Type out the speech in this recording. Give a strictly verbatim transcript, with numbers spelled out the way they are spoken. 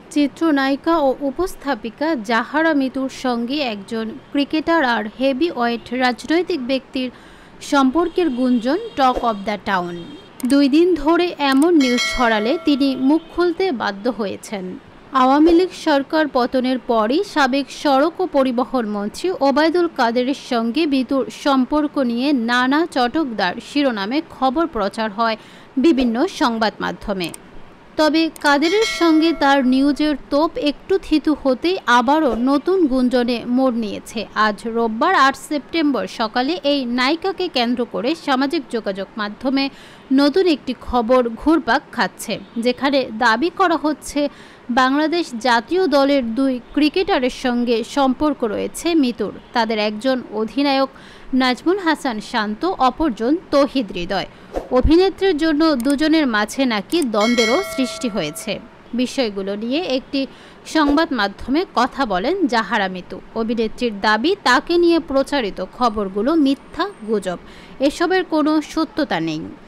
চিত্রনায়িকা ও উপস্থাপিকা জাহারা মিতুর সঙ্গে একজন ক্রিকেটার আর হেভিওয়েট রাজনৈতিক ব্যক্তির সম্পর্কের গুঞ্জন টক অব দ্য টাউন। দুই দিন ধরে এমন নিউজ ছড়ালে তিনি মুখ খুলতে বাধ্য হয়েছেন। আওয়ামী লীগ সরকার পতনের পরই সাবেক সড়ক ও পরিবহন মন্ত্রী ওবায়দুল কাদেরের সঙ্গে মিতুর সম্পর্ক নিয়ে নানা চটকদার শিরোনামে খবর প্রচার হয় বিভিন্ন সংবাদ মাধ্যমে। তবে কাদেরের সঙ্গে তার নিউজের তোপ একটু থিতু হতেই আবারও নতুন গুঞ্জনে মোড় নিয়েছে। আজ রোববার আট সেপ্টেম্বর সকালে এই নায়িকাকে কেন্দ্র করে সামাজিক যোগাযোগ মাধ্যমে নতুন একটি খবর ঘুরপাক খাচ্ছে, যেখানে দাবি করা হচ্ছে বাংলাদেশ জাতীয় দলের দুই ক্রিকেটারের সঙ্গে সম্পর্ক রয়েছে মিতুর। তাদের একজন অধিনায়ক নাজমুল হাসান শান্ত, অপরজন তৌহিদ হৃদয়। অভিনেত্রীর জন্য দুজনের মাঝে নাকি দ্বন্দ্বেরও সৃষ্টি হয়েছে। বিষয়গুলো নিয়ে একটি সংবাদ মাধ্যমে কথা বলেন জাহারা মিতু। অভিনেত্রীর দাবি, তাকে নিয়ে প্রচারিত খবরগুলো মিথ্যা গুজব, এসবের কোনো সত্যতা নেই।